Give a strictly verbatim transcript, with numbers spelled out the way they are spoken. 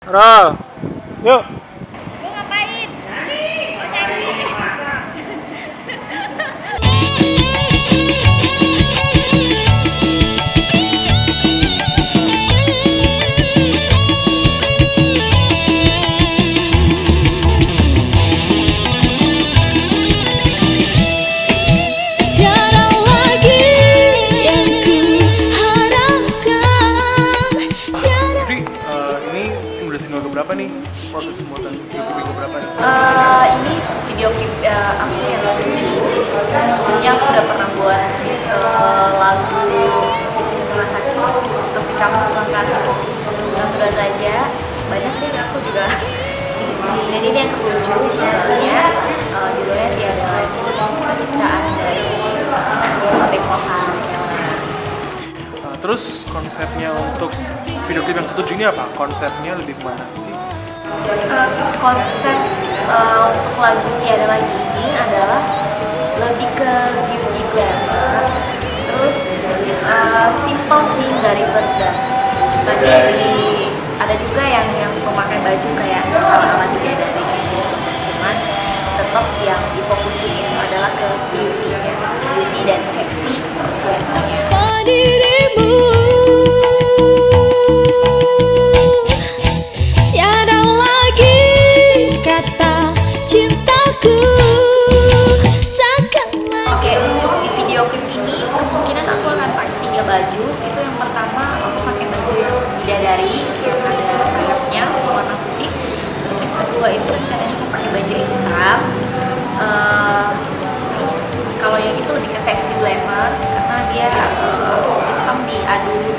Roll. Yuk. Gue ngapain? Oh nyanyi. Berapa nih proses pembuatan video klip berapa nih? Uh, ini video klip uh, aku yang lucu, yang aku udah pernah buat uh, lagu di sini rumah sakit, untuk kamu pulang kantor, Ratu Raja, banyak deh aku juga. Dan ini yang ketujuh sebenarnya, uh, judulnya Tiada Lagi, penciptaan dari uh, Abek Mohan yang mana. Uh, terus konsepnya untuk video klip yang ketujuh ini apa? Konsepnya lebih kemana sih? Uh, konsep uh, untuk lagu Tiada Lagi ini adalah lebih ke beauty glamour, terus uh, simple sih dari berda. Tadi ada juga yang yang memakai baju kayak ala-ala Tiada Lagi, cuman tetap yang difokusin itu adalah ke beauty, beauty dan seksi glamournya. Baju itu yang pertama aku pakai baju yang bidadari yang ada sayapnya warna putih, terus yang kedua itu rencananya aku pakai baju hitam, uh, terus kalau yang itu lebih ke seksi glamour karena dia uh, hitam diadu